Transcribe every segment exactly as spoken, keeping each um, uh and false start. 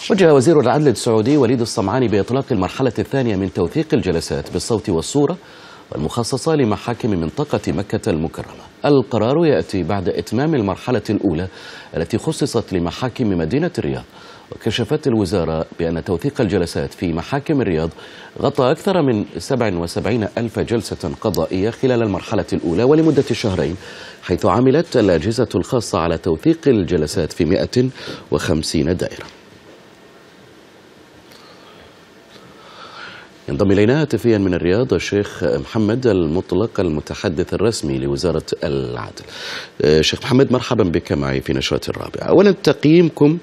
وجه وزير العدل السعودي وليد الصمعاني بإطلاق المرحلة الثانية من توثيق الجلسات بالصوت والصورة والمخصصة لمحاكم منطقة مكة المكرمة. القرار يأتي بعد إتمام المرحلة الأولى التي خصصت لمحاكم مدينة الرياض، وكشفت الوزارة بأن توثيق الجلسات في محاكم الرياض غطى أكثر من سبعة وسبعين ألف جلسة قضائية خلال المرحلة الأولى ولمدة شهرين، حيث عملت الأجهزة الخاصة على توثيق الجلسات في مئة وخمسين دائرة. ينضم إلينا هاتفيا من الرياض الشيخ محمد المطلق المتحدث الرسمي لوزارة العدل. شيخ محمد، مرحبا بك معي في نشرة الرابعة. أولا تقييمكم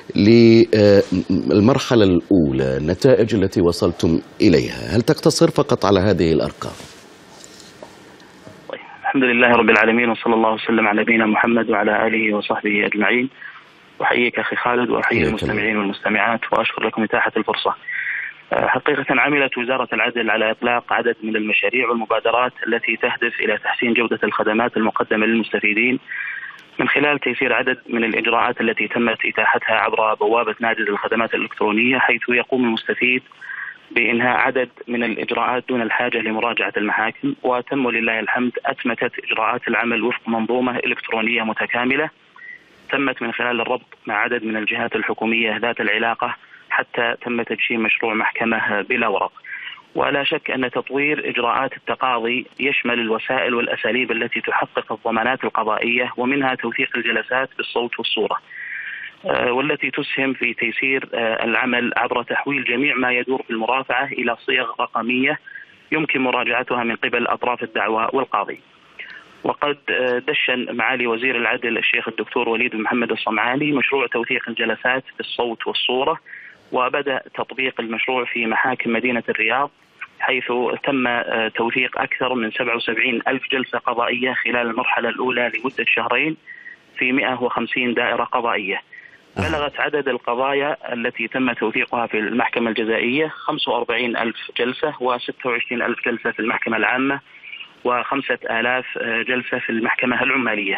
للمرحلة الأولى، النتائج التي وصلتم إليها، هل تقتصر فقط على هذه الأرقام؟ الحمد لله رب العالمين، وصلى الله وسلم على نبينا محمد وعلى آله وصحبه أجمعين. أحييك أخي خالد وأحيي المستمعين والمستمعات، وأشكر لكم إتاحة الفرصة. حقيقة عملت وزارة العدل على إطلاق عدد من المشاريع والمبادرات التي تهدف إلى تحسين جودة الخدمات المقدمة للمستفيدين من خلال تيسير عدد من الإجراءات التي تمت إتاحتها عبر بوابة ناجز الخدمات الإلكترونية، حيث يقوم المستفيد بإنهاء عدد من الإجراءات دون الحاجة لمراجعة المحاكم. وتم ولله الحمد أتمتت إجراءات العمل وفق منظومة إلكترونية متكاملة تمت من خلال الربط مع عدد من الجهات الحكومية ذات العلاقة، حتى تم تدشين مشروع محكمة بلا ورق. ولا شك أن تطوير إجراءات التقاضي يشمل الوسائل والأساليب التي تحقق الضمانات القضائية، ومنها توثيق الجلسات بالصوت والصورة، والتي تسهم في تيسير العمل عبر تحويل جميع ما يدور في المرافعة إلى صيغ رقمية يمكن مراجعتها من قبل أطراف الدعوى والقاضي. وقد دشن معالي وزير العدل الشيخ الدكتور وليد محمد الصمعاني مشروع توثيق الجلسات بالصوت والصورة، وبدأ تطبيق المشروع في محاكم مدينة الرياض، حيث تم توثيق أكثر من سبعة وسبعين ألف جلسة قضائية خلال المرحلة الأولى لمدة شهرين في مئة وخمسين دائرة قضائية. بلغت عدد القضايا التي تم توثيقها في المحكمة الجزائية خمسة وأربعين ألف جلسة، وستة وعشرين ألف جلسة في المحكمة العامة، وخمسة آلاف جلسة في المحكمة العمالية.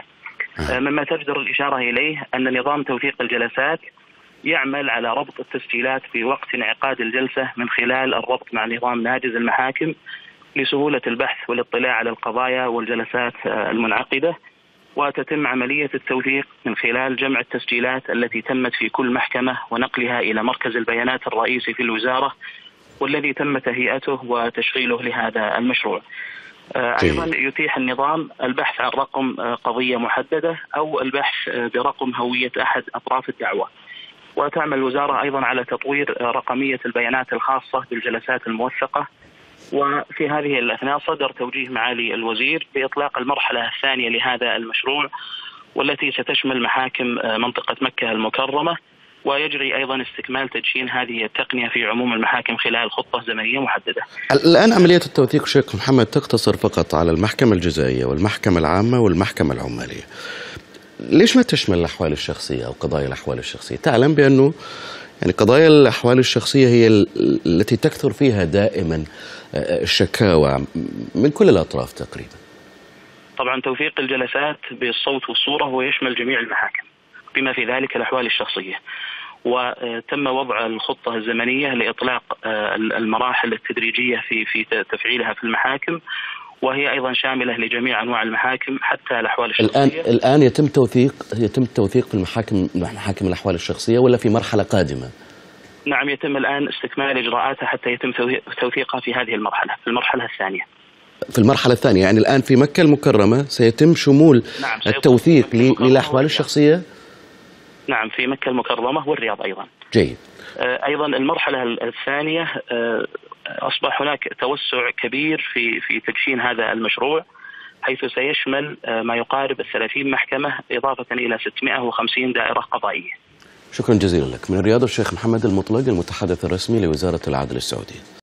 مما تجدر الإشارة إليه أن نظام توثيق الجلسات يعمل على ربط التسجيلات في وقت انعقاد الجلسة من خلال الربط مع نظام ناجز المحاكم لسهولة البحث والاطلاع على القضايا والجلسات المنعقدة. وتتم عملية التوثيق من خلال جمع التسجيلات التي تمت في كل محكمة ونقلها إلى مركز البيانات الرئيسي في الوزارة، والذي تم تهيئته وتشغيله لهذا المشروع. أيضا يتيح النظام البحث عن رقم قضية محددة أو البحث برقم هوية أحد أطراف الدعوة. وتعمل الوزارة أيضا على تطوير رقمية البيانات الخاصة بالجلسات الموثقة. وفي هذه الأثناء صدر توجيه معالي الوزير بإطلاق المرحلة الثانية لهذا المشروع، والتي ستشمل محاكم منطقة مكة المكرمة، ويجري أيضا استكمال تدشين هذه التقنية في عموم المحاكم خلال خطة زمنية محددة. الآن عملية التوثيق شيخ محمد تقتصر فقط على المحكمة الجزائية والمحكمة العامة والمحكمة العمالية. ليش ما تشمل الأحوال الشخصية أو قضايا الأحوال الشخصية؟ تعلم بأنه يعني قضايا الأحوال الشخصية هي التي تكثر فيها دائما الشكاوى من كل الأطراف تقريبا. طبعا توثيق الجلسات بالصوت والصورة هو يشمل جميع المحاكم بما في ذلك الأحوال الشخصية، وتم وضع الخطة الزمنية لإطلاق المراحل التدريجية في في تفعيلها في المحاكم، وهي أيضا شاملة لجميع أنواع المحاكم حتى الأحوال الشخصية. الآن الآن يتم توثيق يتم التوثيق في المحاكم محاكم الأحوال الشخصية ولا في مرحلة قادمة؟ نعم، يتم الآن استكمال إجراءاتها حتى يتم توثيقها في هذه المرحلة، في المرحلة الثانية. في المرحلة الثانية يعني الآن في مكة المكرمة سيتم شمول نعم التوثيق للأحوال الشخصية؟ نعم، في مكة المكرمة والرياض أيضا. جيد. أيضا المرحلة الثانية أصبح هناك توسع كبير في في تدشين هذا المشروع، حيث سيشمل ما يقارب الثلاثين محكمة إضافة إلى ستمئة وخمسين دائرة قضائية. شكرا جزيلا لك. من الرياض الشيخ محمد المطلق المتحدث الرسمي لوزارة العدل السعودية.